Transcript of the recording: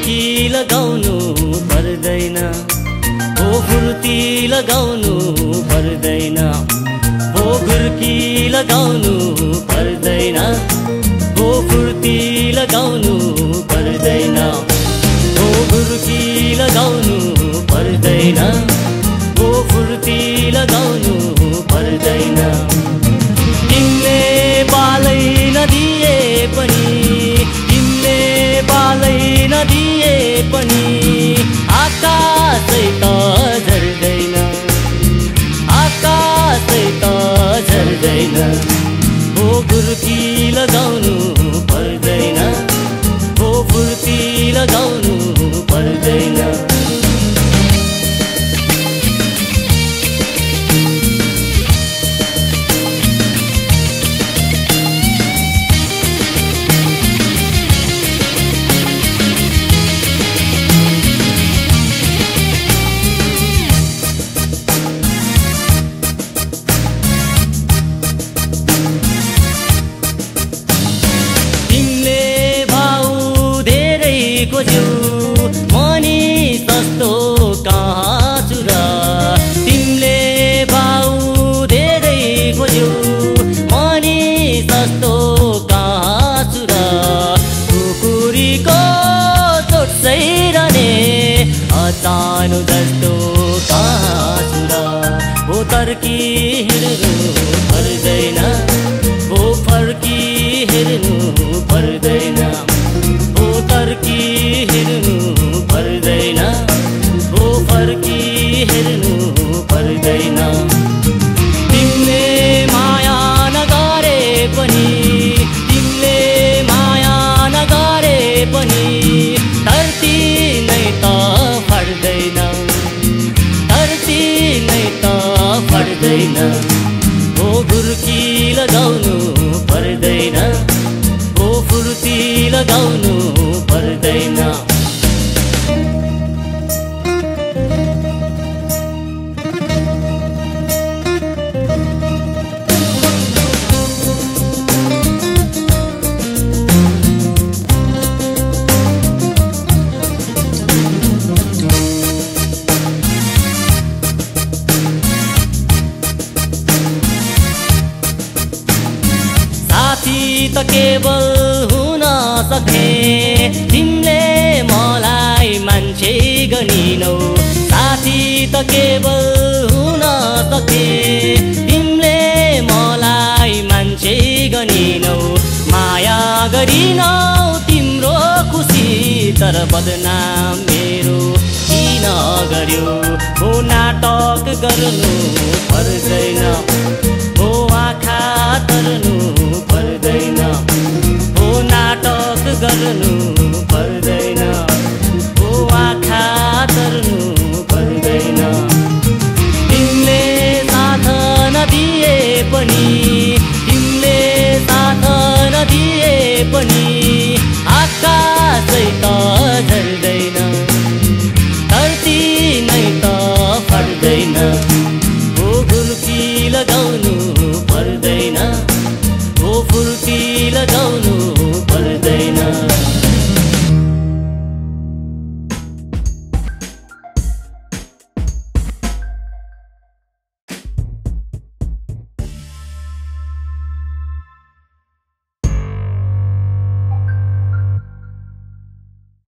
फुर्ती लगाउनु पर्दैन, ओ फुर्ती लगाउनु पर्दैन, ओ गुर्की लगाउनु पर्दैन, ओ फुर्ती लगाउनु पर्दैन, ओ गुर्की लगाउनु पर्दैन, ओ फुर्ती लगाउनु पर्दैन। तिमीले बालै नदिए पनि, तिमीले बालै नदिए पनि आकाशै त झर्दैन, आकाशै त झर्दैन, ओ गुर्की लगाउनु पर्दैन, ओ फुर्ती लगाउनु पर्दैन। मनी सस्तो कहाँ छु र, तिमीले भाउ धेरै खोज्यौ, मनी सस्तो कहाँ छु र, कुकुरीको चोट सैरने अचानो जस्तो कहाँ छु र, ओ तर्की हिँड्नु पर्दैन, ओ फर्की हेर्नु पर्दैन, ओ तर्की हेर्नु पर्दैन, ओ फर्की हेर्नु पर्दैन। तिमीले माया नगरे पनि, तिमीले माया नगरे पनि धरती नै त फड्दैन, धरती नै त फड्दैन, ओ गुर्की लगाउनु पर्दैन, ओ फुर्ती लगाउनु पर्दैन। साथी त केवल हुन सके, तिमीले मलाई मान्छे गनिनौ, साथी त केवल हुन सके, तिमीले मलाई मान्छे गनिनौ, माया गरिनौ तिम्रो खुसी तर बदनाम मेरो किन गर्यो, हो नाटक गर्नु पर्दैन, हो आँखा तर्नु पर्दैन, हो नाटक गर्नु पर्दैन।